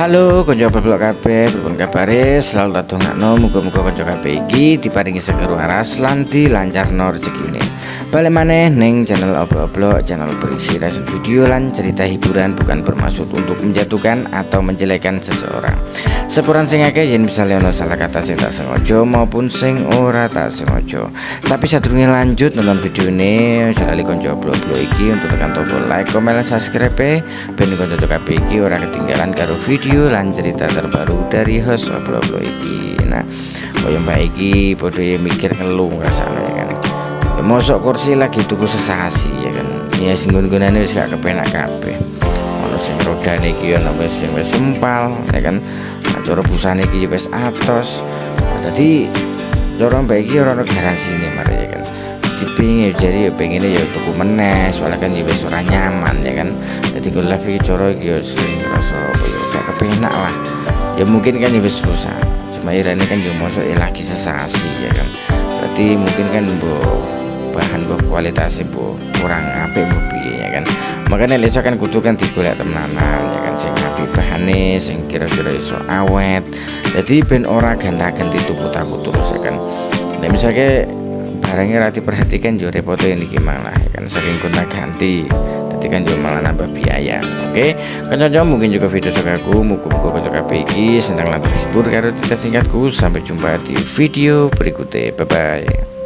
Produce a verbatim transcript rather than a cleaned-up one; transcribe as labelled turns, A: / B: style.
A: Halo konco blok kabeh, pripun kabare? Selalu tak dongakno muga-muga konco kabeh iki diparingi seger waras lan dilancarno rezekine. Balik maneh ning channel Oblok-Oblok, channel berisi reaction video lan cerita hiburan, bukan bermaksud untuk menjatuhkan atau menjelekkan seseorang. Sepuran sing akeh yen misale ono salah kata sing tak sengaja maupun sing ora tak sengaja. Tapi sadurunge lanjut nonton video ini, sekali konco Oblok-Oblok iki untuk tekan tombol like, komen, dan subscribe ben konco kabeh iki ora ketinggalan karo video lan cerita terbaru dari host Oblok-Oblok iki. Nah, koyo mbak iki podo mikir ngeluh rasane ya kan. Ya, mosok kursi lagi tuku sesasi ya kan. Ya sing nggon-ngonane wis gak kepenak kabeh. Ono sing rodane iki ono wis sing wis sempal ya kan. Nah, cara busane iki wis atos. Dadi cara mbak iki ora ono garansine mare ya kan. Dipingin jadi ya pengen ya tuku meneh soalnya kan ya wis ora nyaman ya kan. Jadi gue live iki cara iki ya sing rasa ya gak kepenak lah. Ya mungkin kan ya wis susah. Cuma irane kan yo mosok ya lagi sesasi ya kan. Berarti mungkin kan bu bahan bu kualitasnya bu kurang apik bu piye ya kan. Makanya leso kan kudu kan digolek temenanan ya kan, sing apik bahane sing kira-kira iso awet. Jadi ben ora ganta-ganti tuku-tuku terus ya kan. Nek misalnya barangnya rati perhatikan jo repotnya ini gimana ya kan, sering gonta ganti jadi kan jo malah nambah biaya. Oke kan mungkin juga video sukaku muka-muka kocok K P I senang lantas hibur karo cerita singkatku. Sampai jumpa di video berikutnya, bye bye.